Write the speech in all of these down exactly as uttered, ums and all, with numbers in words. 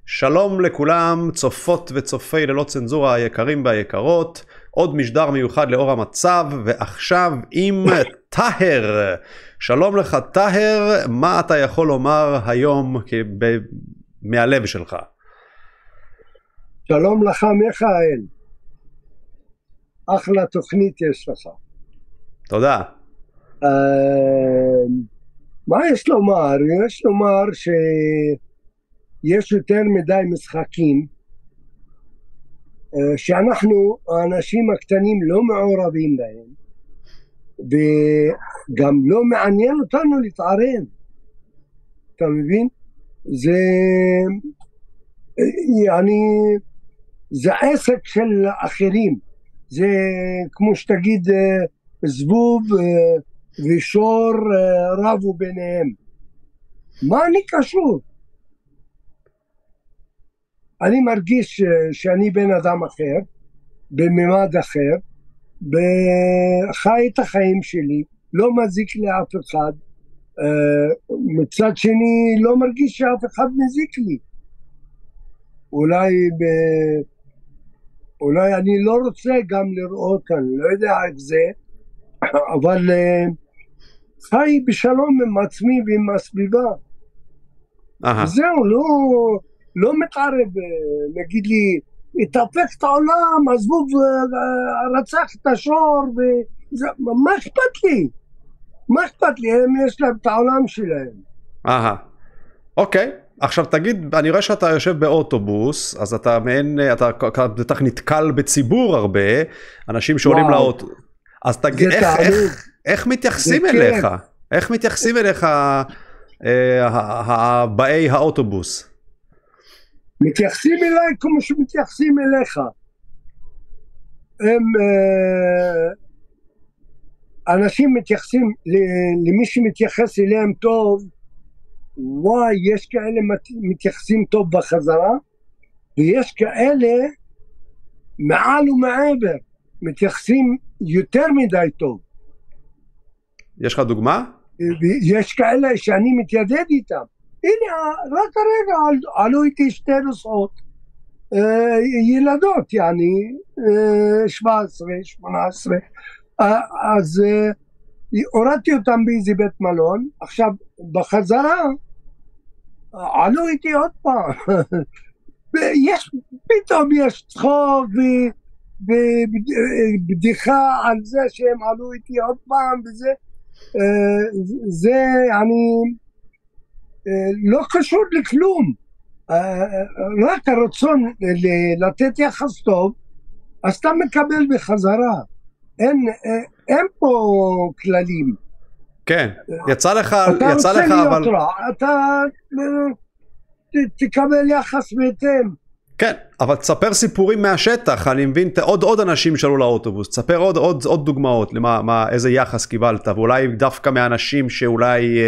שלום לכולם, צופות וצופי ללא צנזורה היקרים והיקרות, עוד משדר מיוחד לאור המצב, ועכשיו עם טהר. שלום לך טהר, מה אתה יכול לומר היום מהלב שלך? שלום לך מיכאל, אחלה תוכנית יש לך. תודה. Uh, מה יש לומר? יש לומר שיש יותר מדי משחקים uh, שאנחנו האנשים הקטנים לא מעורבים בהם, וגם לא מעניין אותנו להתערב. אתה מבין? זה يعني, זה עסק של אחרים. זה כמו שתגיד זבוב ושור רבו ביניהם. מה אני קשור? אני מרגיש שאני בן אדם אחר, בממד אחר, בחי את החיים שלי, לא מזיק לאף אחד, מצד שני לא מרגיש שאף אחד מזיק לי. אולי ב... אולי אני לא רוצה גם לראות, אני לא יודע איך זה, אבל חי בשלום עם עצמי ועם הסביבה. וזהו, לא, לא מתערב, נגיד לי, התהפך את העולם, הזבוב רצח את השור, וזה, מה אכפת לי? מה אכפת לי? הם יש להם את העולם שלהם. אהה, אוקיי. עכשיו תגיד, אני רואה שאתה יושב באוטובוס, אז אתה מעין, אתה בטח נתקל בציבור הרבה, אנשים שעולים לאוטו. אז תגיד, איך, איך, איך מתייחסים אליך? איך מתייחסים אליך באי האוטובוס? מתייחסים אליי כמו שמתייחסים אליך. הם, אנשים מתייחסים, למי שמתייחס אליהם טוב, וואי, יש כאלה מתייחסים טוב בחזרה, ויש כאלה מעל ומעבר, מתייחסים יותר מדי טוב. יש לך דוגמה? יש כאלה שאני מתיידד איתם. הנה, רק הרגע עלו איתי שתי נוסעות, ילדות, יעני, שבע עשרה, שמונה עשרה, אז הורדתי אותם באיזה בית מלון, עכשיו בחזרה, עלו איתי עוד פעם, יש, פתאום יש צחוק ובדיחה על זה שהם עלו איתי עוד פעם, וזה, זה, אני, לא קשור לכלום, רק הרצון לתת יחס טוב, אז אתה מקבל בחזרה, אין, אין פה כללים. כן, יצא לך, אתה יצא רוצה לך, להיות אבל... רע, אתה תקבל יחס בהתאם. כן, אבל תספר סיפורים מהשטח, אני מבין, עוד עוד אנשים שעלו לאוטובוס, תספר עוד עוד עוד דוגמאות, למה, מה, איזה יחס קיבלת, ואולי דווקא מאנשים שאולי...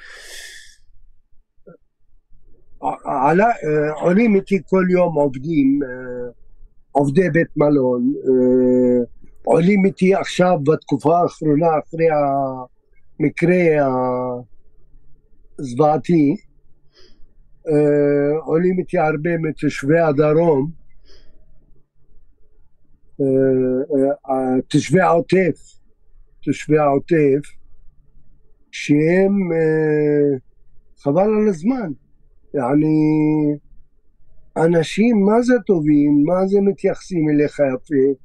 עלה, עולים איתי כל יום עובדים, עובדי בית מלון, עולים איתי עכשיו בתקופה האחרונה, אחרי המקרה הזוועתי, עולים איתי הרבה מתושבי הדרום, תושבי העוטף, תושבי העוטף, שהם חבל על הזמן, יעני, אנשים מה זה טובים, מה זה מתייחסים אליך יפה,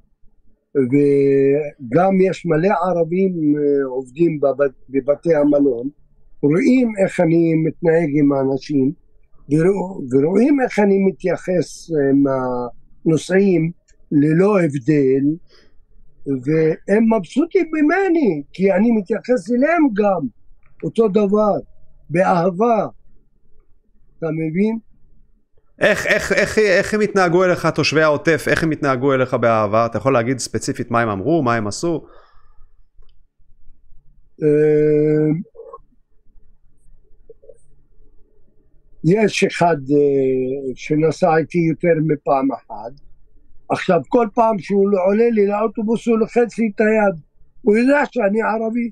וגם יש מלא ערבים עובדים בבת, בבתי המלון, רואים איך אני מתנהג עם האנשים, ורואים איך אני מתייחס עם הנוסעים ללא הבדל, והם מבסוטים ממני, כי אני מתייחס אליהם גם אותו דבר, באהבה. אתה מבין? איך, איך, איך, איך הם התנהגו אליך, תושבי העוטף, איך הם התנהגו אליך באהבה? אתה יכול להגיד ספציפית מה הם אמרו, מה הם עשו? יש אחד שנסע איתי יותר מפעם אחת, עכשיו כל פעם שהוא עולה לי לאוטובוס הוא לוחץ לי את היד, הוא יודע שאני ערבי.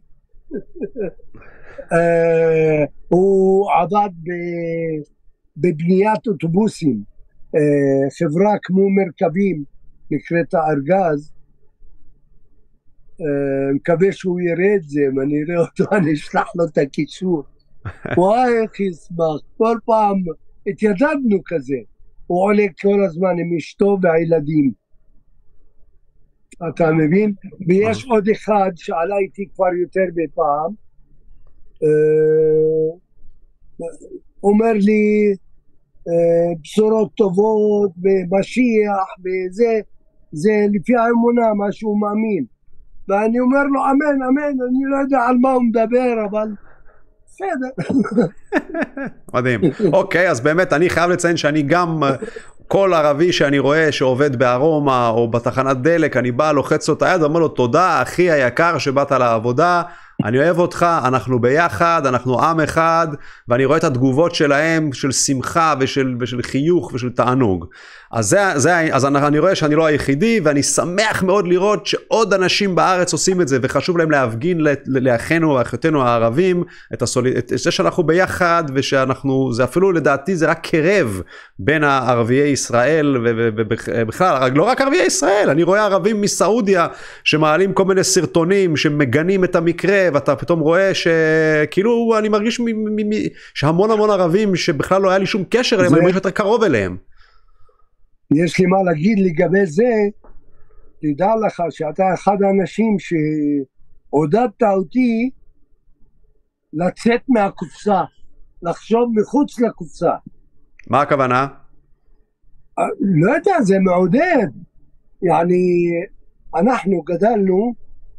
הוא עבד בבניית אוטובוסים, חברה כמו מרכבים, נקראת הארגז, מקווה שהוא יראה את זה, אם אני אראה אותו אני אשלח לו את הקישור. וואי איך ישמח, כל פעם התיידדנו כזה, הוא עולה כל הזמן עם אשתו והילדים, אתה מבין? ויש עוד אחד שעלה איתי כבר יותר בפעם, אומר לי בשורות טובות במשיח וזה, זה לפי האמונה מה שהוא מאמין, ואני אומר לו אמן אמן, אני לא יודע על מה הוא מדבר אבל בסדר. מדהים. אוקיי, אז באמת אני חייב לציין שאני גם, כל ערבי שאני רואה שעובד בארומה או בתחנת דלק, אני בא לוחץ לו את היד ואומר לו תודה אחי היקר שבאת לעבודה, אני אוהב אותך, אנחנו ביחד, אנחנו עם אחד, ואני רואה את התגובות שלהם של שמחה ושל, ושל חיוך ושל תענוג. אז, זה, זה, אז אני, אני רואה שאני לא היחידי, ואני שמח מאוד לראות שעוד אנשים בארץ עושים את זה, וחשוב להם להפגין לאחינו ואחיותינו הערבים, את, הסול... את זה שאנחנו ביחד, ושאנחנו, זה אפילו לדעתי זה רק קרב בין הערביי ישראל, ובכלל, לא רק ערביי ישראל, אני רואה ערבים מסעודיה, שמעלים כל מיני סרטונים, שמגנים את המקרה, ואתה פתאום רואה שכאילו אני מרגיש מ... מ... מ... שהמון המון ערבים, שבכלל לא היה לי שום קשר אליהם, זה... אני מרגיש יותר קרוב אליהם. יש לי מה להגיד לגבי זה, תדע לך שאתה אחד האנשים שעודדת אותי לצאת מהקופסה, לחשוב מחוץ לקופסה. מה הכוונה? לא יודע, זה מעודד. יעני, אנחנו גדלנו,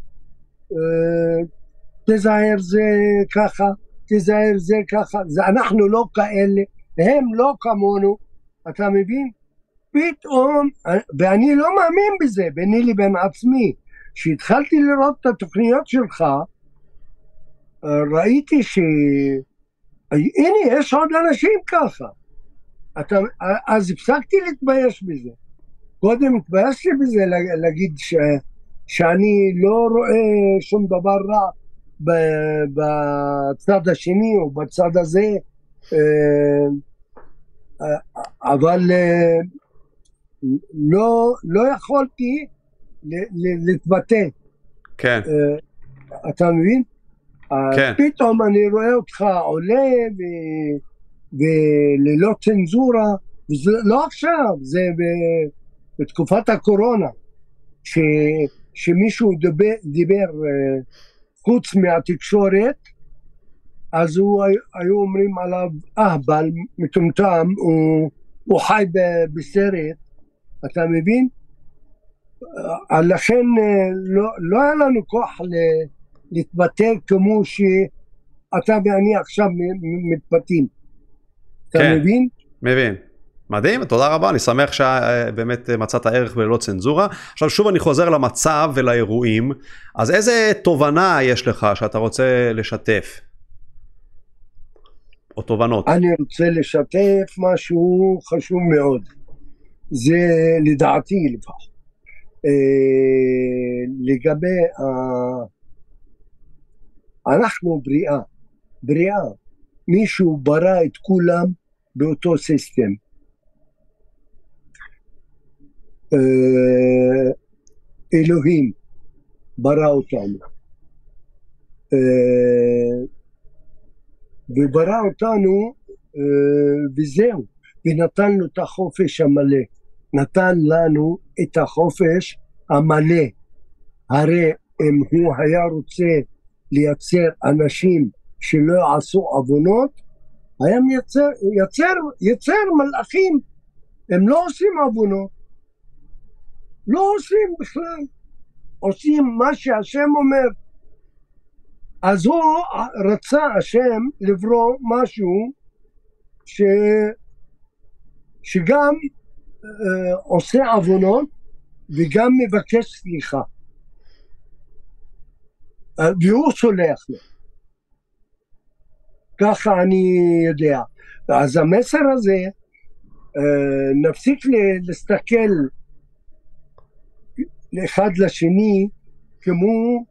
תזהר זה ככה, תזהר זה ככה, זה אנחנו לא כאלה, הם לא כמונו, אתה מבין? פתאום, ואני לא מאמין בזה, ביני לבין עצמי, כשהתחלתי לראות את התוכניות שלך, ראיתי ש... הנה, יש עוד אנשים ככה. אתה... אז הפסקתי להתבייש בזה. קודם התביישתי בזה, להגיד ש... שאני לא רואה שום דבר רע בצד השני או בצד הזה, אבל... לא, לא יכולתי להתבטא. כן. אתה מבין? כן. פתאום אני רואה אותך עולה וללא צנזורה, וזה לא עכשיו, זה בתקופת הקורונה, שמישהו דיבר חוץ מהתקשורת, אז היו אומרים עליו אהבל, מטומטם, הוא חי בסרט, אתה מבין? לכן לא, לא היה לנו כוח להתבטא כמו שאתה ואני עכשיו מתבטאים. אתה כן, מבין? מבין. מדהים, תודה רבה, אני שמח שבאמת מצאת ערך ולא צנזורה. עכשיו שוב אני חוזר למצב ולאירועים, אז איזה תובנה יש לך שאתה רוצה לשתף? או תובנות? אני רוצה לשתף משהו חשוב מאוד. זה לדעתי לפחות. אה, לגבי אה, אנחנו בריאה, בריאה. מישהו ברא את כולם באותו סיסטם. אה, אלוהים ברא אותנו. אה, וברא אותנו אה, וזהו, ונתן לו את החופש המלא, נתן לנו את החופש המלא. הרי אם הוא היה רוצה לייצר אנשים שלא יעשו עוונות, היה מייצר, יצר, יצר מלאכים, הם לא עושים עוונות, לא עושים בכלל, עושים מה שהשם אומר. אז הוא רצה השם לברוא משהו ש... שגם אה, עושה עוונות וגם מבקש סליחה. אה, והוא סולח לו. ככה אני יודע. אז המסר הזה, אה, נפסיק להסתכל לאחד לשני כמו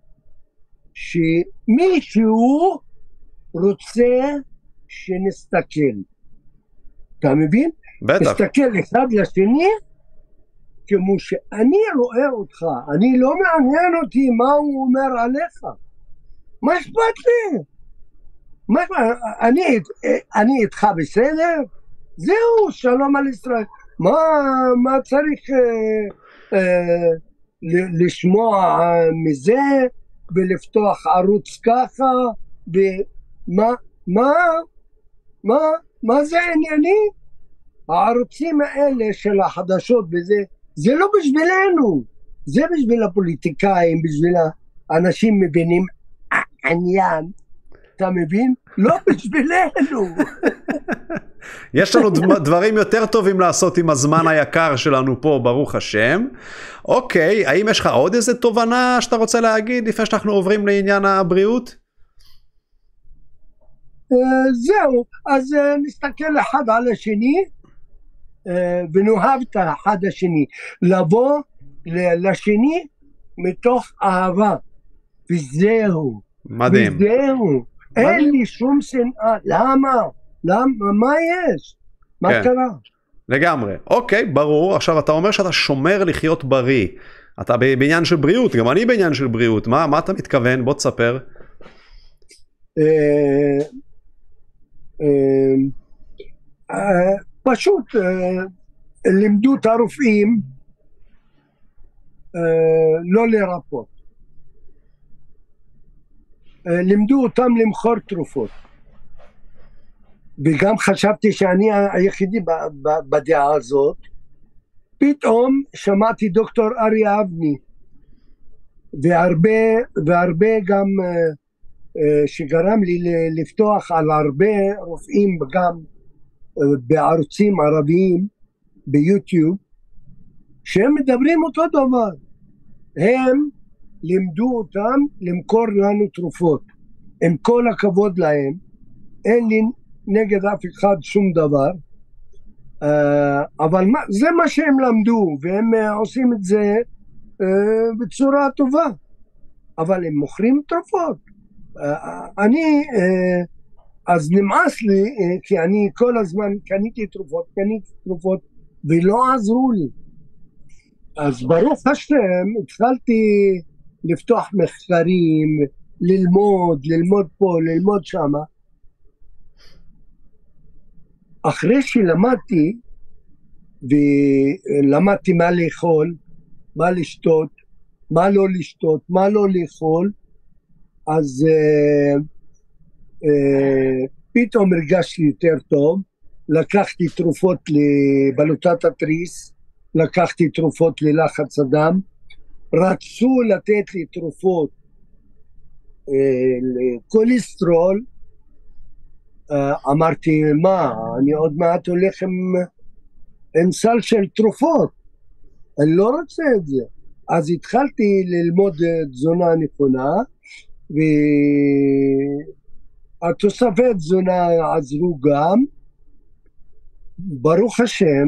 שמישהו רוצה שנסתכל. אתה מבין? בטח. תסתכל אחד לשני, כמו שאני רואה אותך, אני לא מעניין אותי מה הוא אומר עליך. מה אכפת לי? מה, אני, אני איתך בסדר? זהו, שלום על ישראל. מה, מה צריך אה, אה, לשמוע מזה ולפתוח ערוץ ככה? ומה, מה, מה, מה זה ענייני? הערוצים האלה של החדשות וזה, זה לא בשבילנו, זה בשביל הפוליטיקאים, בשביל האנשים מבינים עניין, אתה מבין? לא בשבילנו. יש לנו דברים יותר טובים לעשות עם הזמן היקר שלנו פה, ברוך השם. אוקיי, האם יש לך עוד איזה תובנה שאתה רוצה להגיד לפני שאנחנו עוברים לעניין הבריאות? זהו, אז נסתכל אחד על השני ונאהב את אחד השני, לבוא לשני מתוך אהבה, וזהו. מדהים. וזהו, אין לי שום שנאה. למה? למה? מה יש? מה כן. קרה? לגמרי. אוקיי, ברור. עכשיו אתה אומר שאתה שומר לחיות בריא. אתה בעניין של בריאות, גם אני בעניין של בריאות. מה, מה אתה מתכוון? בוא תספר. אה, אה, אה, פשוט אה, לימדו את הרופאים אה, לא לרפות. לימדו אותם למכור תרופות, וגם חשבתי שאני היחידי בדעה הזאת. פתאום שמעתי דוקטור אריה אבני והרבה והרבה גם שגרם לי לפתוח על הרבה רופאים גם בערוצים ערביים ביוטיוב שהם מדברים אותו דבר. הם לימדו אותם למכור לנו תרופות. עם כל הכבוד להם, אין לי נגד אף אחד שום דבר, אבל זה מה שהם למדו, והם עושים את זה בצורה טובה, אבל הם מוכרים תרופות. אני, אז נמאס לי, כי אני כל הזמן קניתי תרופות, קניתי תרופות, ולא עזרו לי. אז ברוך השם, התחלתי לפתוח מחקרים, ללמוד, ללמוד פה, ללמוד שמה. אחרי שלמדתי, ולמדתי מה לאכול, מה לשתות, מה לא לשתות, מה לא לאכול, אז אה, אה, פתאום הרגשתי יותר טוב. לקחתי תרופות לבלוטת התריס, לקחתי תרופות ללחץ הדם, רצו לתת לי תרופות אה, לקולסטרול, אה, אמרתי מה, אני עוד מעט הולך עם, עם סל של תרופות, אני לא רוצה את זה. אז התחלתי ללמוד תזונה נכונה, והתוספי תזונה עזרו גם, ברוך השם.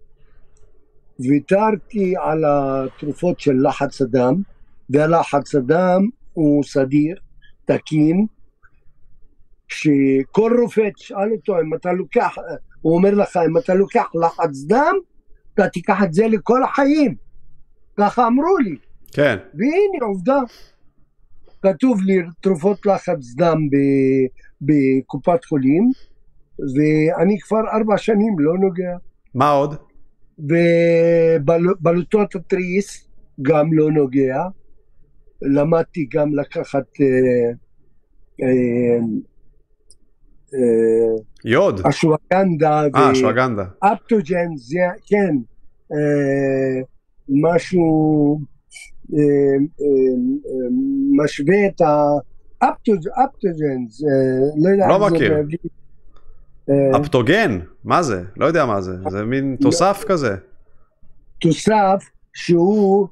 ויתרתי על התרופות של לחץ הדם, והלחץ הדם הוא סדיר, תקין, שכל רופא תשאל אותו אם אתה לוקח, הוא אומר לך אם אתה לוקח לחץ דם, אתה תיקח את זה לכל החיים, ככה אמרו לי. כן. והנה עובדה, כתוב לי תרופות לחץ דם בקופת חולים, ואני כבר ארבע שנים לא נוגע. מה עוד? ובלוטות התריס גם לא נוגע. למדתי גם לקחת אה, אה, אה, יוד, אשווגנדה אה אשווגנדה, אפטוג'ן, זה כן אה, משהו אה, אה, אה, משווה את האפטוג'ן, לא יודע, לא מכיר. אפטוגן? מה זה? לא יודע מה זה. זה מין תוסף כזה? תוסף שהוא,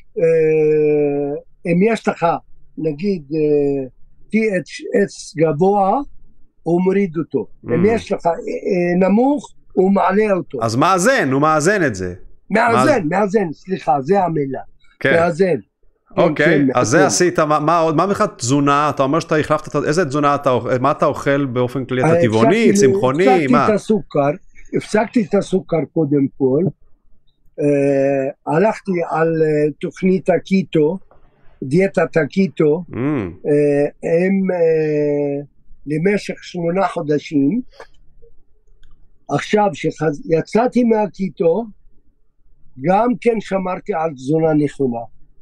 אם יש לך, נגיד, טי אייץ' אס גבוה, הוא מוריד אותו. אם יש לך נמוך, הוא מעלה אותו. אז מאזן, הוא מאזן את זה. מאזן, מאזן, סליחה, זה המילה. מאזן. אוקיי, אז זה עשית, מה עוד, מה בכלל תזונה, אתה אומר שאתה החלפת, איזה תזונה אתה אוכל, מה אתה אוכל באופן כללי, אתה טבעוני, צמחוני, מה? הפסקתי את הסוכר, הפסקתי את הסוכר קודם כל, uh, הלכתי על uh, תוכנית הקיטו, דיאטת הקיטו, mm. uh, הם uh, למשך שמונה חודשים. עכשיו שיצאתי מהקיטו, גם כן שמרתי על תזונה נכונה,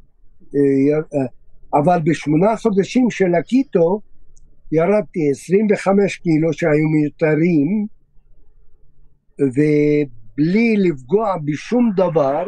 אבל בשמונה חודשים של הקיטו ירדתי עשרים וחמש קילו שהיו מיותרים, ובלי לפגוע בשום דבר,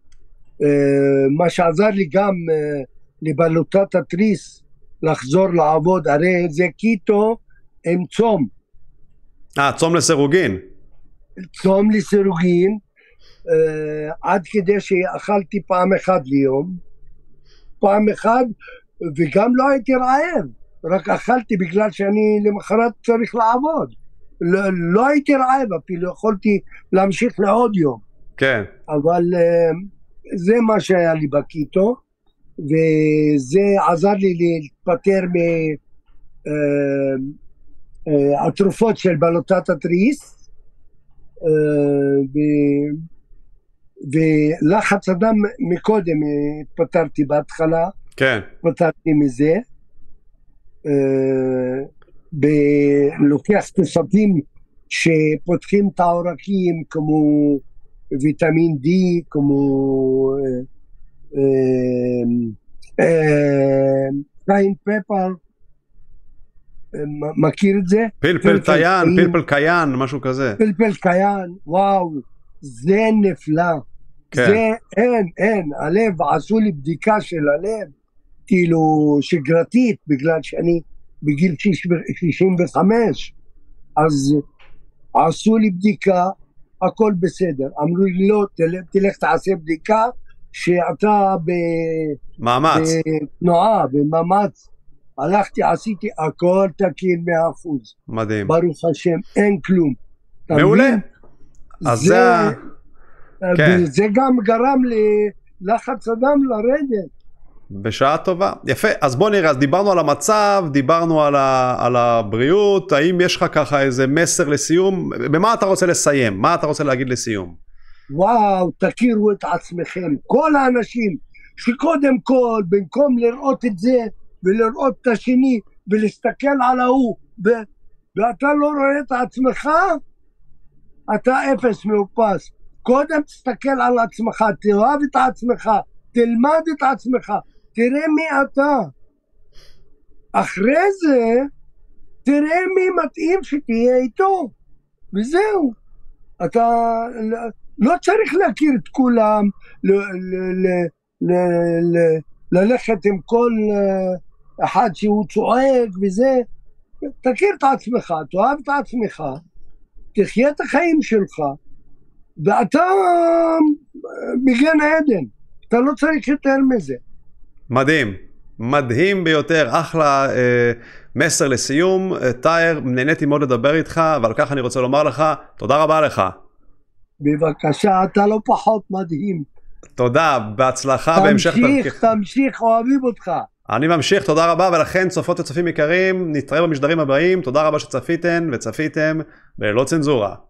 מה שעזר לי גם לבלוטת התריס לחזור לעבוד, הרי זה קיטו עם צום. אה, צום לסירוגין. צום לסירוגין, Uh, עד כדי שאכלתי פעם אחת ליום, פעם אחת, וגם לא הייתי רעב, רק אכלתי בגלל שאני למחרת צריך לעבוד, לא, לא הייתי רעב, אפילו יכולתי להמשיך לעוד יום. כן. אבל uh, זה מה שהיה לי בקיטו, וזה עזר לי להתפטר מהתרופות uh, uh, של בלוטת התריס, uh, ו... ולחץ הדם מקודם התפטרתי בהתחלה, כן. התפטרתי מזה, לוקח תוספים שפותחים את העורקים כמו ויטמין D, כמו קיין פפר, מכיר את זה? פלפל טיין, פלפל קיין, משהו כזה. פלפל קיין, וואו, זה נפלא. כן. זה אין, אין, הלב, עשו לי בדיקה של הלב, כאילו שגרתית, בגלל שאני בגיל שישים וחמש, אז עשו לי בדיקה, הכל בסדר, אמרו לי לא, תלך, תלך תעשה בדיקה, שאתה במאמץ, בתנועה, במאמץ, הלכתי, עשיתי, הכל תקין מאה אחוז. מדהים. ברוך השם, אין כלום. מעולה. אז זה... כן. וזה גם גרם ללחץ הדם לרדת. בשעה טובה. יפה. אז בוא נראה, אז דיברנו על המצב, דיברנו על, ה, על הבריאות, האם יש לך ככה איזה מסר לסיום? במה אתה רוצה לסיים? מה אתה רוצה להגיד לסיום? וואו, תכירו את עצמכם. כל האנשים שקודם כל, במקום לראות את זה, ולראות את השני, ולהסתכל על ההוא, ו- ואתה לא רואה את עצמך, אתה אפס מאופס. קודם תסתכל על עצמך, תאהב את עצמך, תלמד את עצמך, תראה מי אתה. אחרי זה, תראה מי מתאים שתהיה איתו, וזהו. אתה לא צריך להכיר את כולם, ל- ל- ל- ל- ל- ללכת עם כל אחד שהוא צועק וזה. תכיר את עצמך, תאהב את עצמך, תחיה את החיים שלך, ואתה בגן עדן, אתה לא צריך יותר מזה. מדהים, מדהים ביותר, אחלה אה, מסר לסיום. אה, תאיר, נהניתי מאוד לדבר איתך, ועל כך אני רוצה לומר לך, תודה רבה לך. בבקשה, אתה לא פחות מדהים. תודה, בהצלחה בהמשך דרכך. תמשיך, תמשיך, אוהבים אותך. אני ממשיך, תודה רבה, ולכן צופות וצופים יקרים, נתראה במשדרים הבאים, תודה רבה שצפיתן וצפיתם בלא צנזורה.